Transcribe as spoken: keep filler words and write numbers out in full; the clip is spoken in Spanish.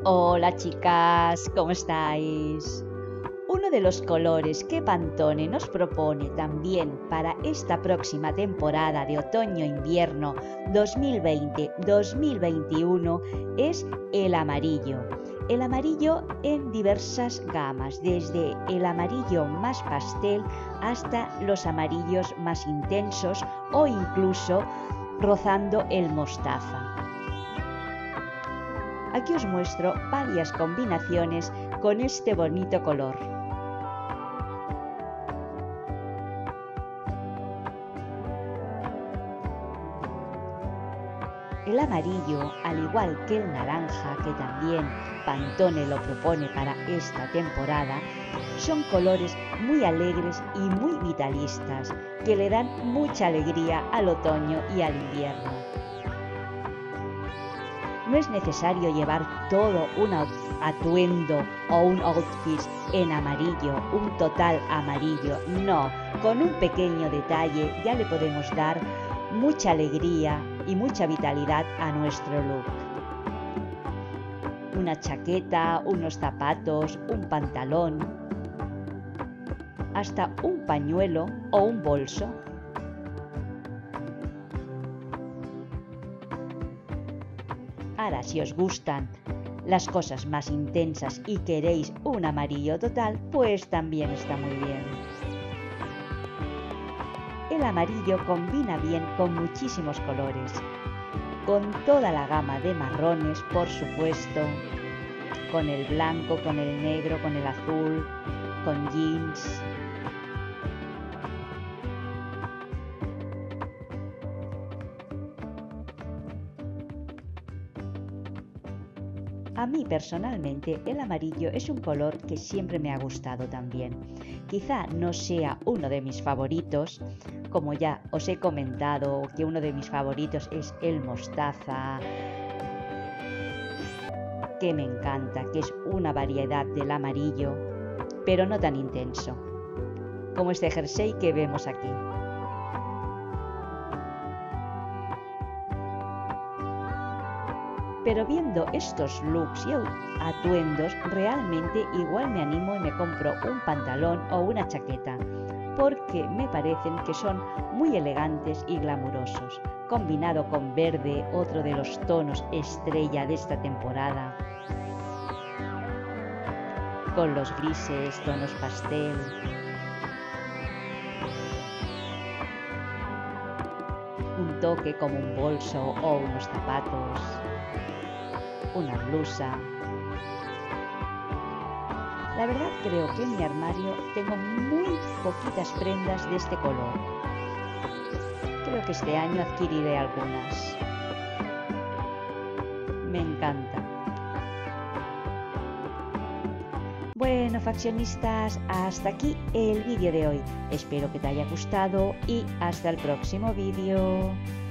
Hola chicas, ¿cómo estáis? Uno de los colores que Pantone nos propone también para esta próxima temporada de otoño-invierno dos mil veinte dos mil veintiuno es el amarillo. El amarillo en diversas gamas, desde el amarillo más pastel hasta los amarillos más intensos o incluso rozando el mostaza. Aquí os muestro varias combinaciones con este bonito color. El amarillo, al igual que el naranja, que también Pantone lo propone para esta temporada, son colores muy alegres y muy vitalistas, que le dan mucha alegría al otoño y al invierno. No es necesario llevar todo un atuendo o un outfit en amarillo, un total amarillo, no, con un pequeño detalle ya le podemos dar mucha alegría y mucha vitalidad a nuestro look. Una chaqueta, unos zapatos, un pantalón, hasta un pañuelo o un bolso. Ahora, si os gustan las cosas más intensas y queréis un amarillo total, pues también está muy bien. El amarillo combina bien con muchísimos colores, con toda la gama de marrones, por supuesto, con el blanco, con el negro, con el azul, con jeans. A mí personalmente el amarillo es un color que siempre me ha gustado también. Quizá no sea uno de mis favoritos, como ya os he comentado que uno de mis favoritos es el mostaza, que me encanta, que es una variedad del amarillo, pero no tan intenso, como este jersey que vemos aquí. Pero viendo estos looks y atuendos, realmente igual me animo y me compro un pantalón o una chaqueta, porque me parecen que son muy elegantes y glamurosos, combinado con verde, otro de los tonos estrella de esta temporada, con los grises, tonos pastel. Un toque como un bolso o unos zapatos, una blusa. La verdad creo que en mi armario tengo muy poquitas prendas de este color. Creo que este año adquiriré algunas. Me encanta. Bueno, fashionistas, hasta aquí el vídeo de hoy. Espero que te haya gustado y hasta el próximo vídeo.